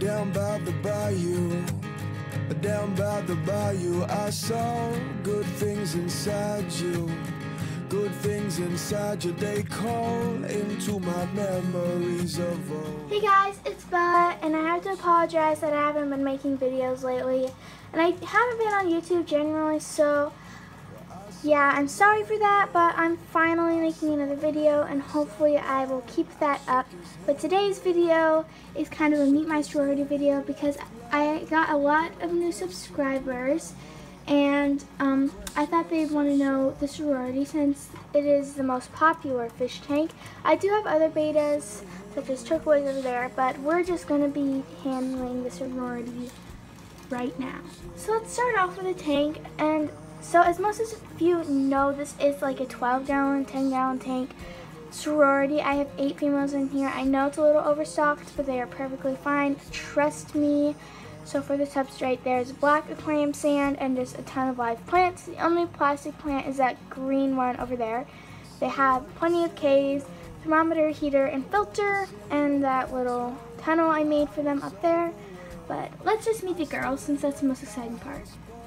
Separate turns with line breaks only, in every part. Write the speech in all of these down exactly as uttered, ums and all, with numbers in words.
down by the bayou, down by the bayou, I saw good things inside you. Good things inside you, they call into my memories of old.
Hey guys, it's Bella, and I have to apologize that I haven't been making videos lately. And I haven't been on YouTube generally, so yeah, I'm sorry for that, but I'm finally making another video, and hopefully I will keep that up. But today's video is kind of a Meet My Sorority video because I got a lot of new subscribers, and um, I thought they'd want to know the sorority since it is the most popular fish tank. I do have other betas, such as Turquoise over there, but we're just going to be handling the sorority right now. So let's start off with the tank. And so as most of you know, this is like a twelve gallon, ten gallon tank sorority. I have eight females in here. I know it's a little overstocked, but they are perfectly fine. Trust me. So for the substrate, there's black aquarium sand and just a ton of live plants. The only plastic plant is that green one over there. They have plenty of caves, thermometer, heater, and filter, and that little tunnel I made for them up there. But let's just meet the girls since that's the most exciting part.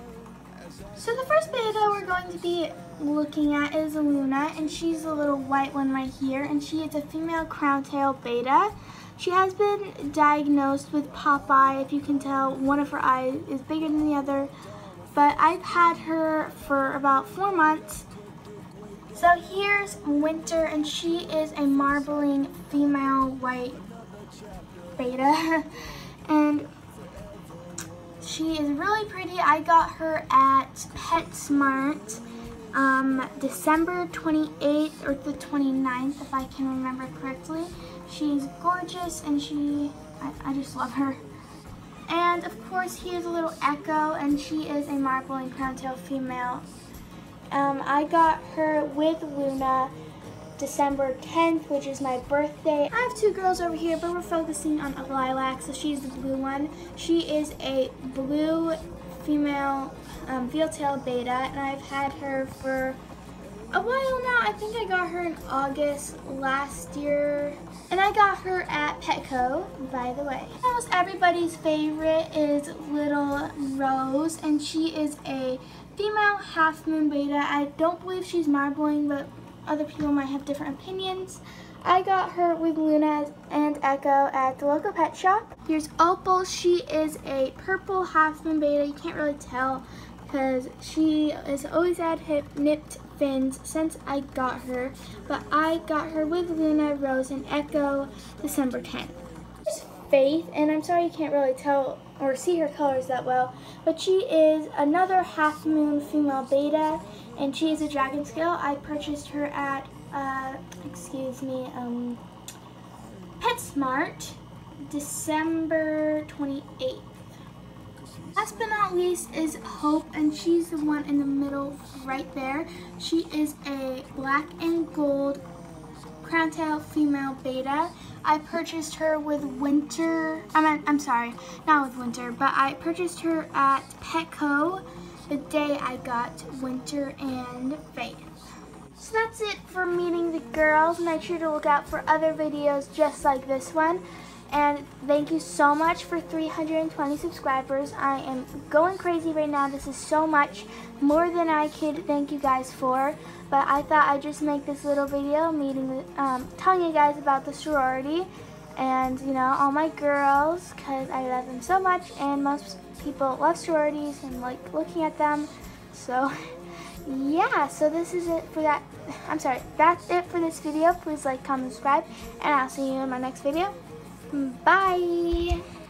So the first beta we're going to be looking at is Luna, and she's the little white one right here, and she is a female crown tail beta. She has been diagnosed with pop eye. If you can tell, one of her eyes is bigger than the other, but I've had her for about four months. So here's Winter, and she is a marbling female white beta, and she is really pretty. I got her at PetSmart um, December twenty-eighth or the twenty-ninth, if I can remember correctly. She's gorgeous, and she, I, I just love her. And of course, here's a little Echo, and she is a marbling crown tail female. Um, I got her with Luna December tenth, which is my birthday. I have two girls over here, but we're focusing on Lilac, so she's the blue one. She is a blue female um, veal tail beta, and I've had her for a while now. I think I got her in August last year, and I got her at Petco, by the way. Almost everybody's favorite is Little Rose, and she is a female half moon beta. I don't believe she's marbling, but other people might have different opinions. I got her with Luna and Echo at the local pet shop. Here's Opal. She is a purple half moon beta. You can't really tell because she has always had hip nipped fins since I got her, but I got her with Luna, Rose, and Echo December tenth. Here's Faith, and I'm sorry you can't really tell or see her colors that well, but she is another half moon female beta, and she is a dragon scale. I purchased her at, uh, excuse me, um, PetSmart December twenty-eighth. Last but not least is Hope, and she's the one in the middle right there. She is a black and gold crown tail female beta. I purchased her with Winter, I mean, I'm sorry, not with Winter, but I purchased her at Petco the day I got Winter and Faith. So that's it for meeting the girls. Make sure to look out for other videos just like this one. And thank you so much for three hundred twenty subscribers. I am going crazy right now. This is so much more than I could thank you guys for. But I thought I'd just make this little video meeting, um, telling you guys about the sorority and, you know, all my girls, because I love them so much. And most people love sororities and like looking at them. So yeah, so this is it for that. I'm sorry, that's it for this video. Please like, comment, subscribe, and I'll see you in my next video. Bye!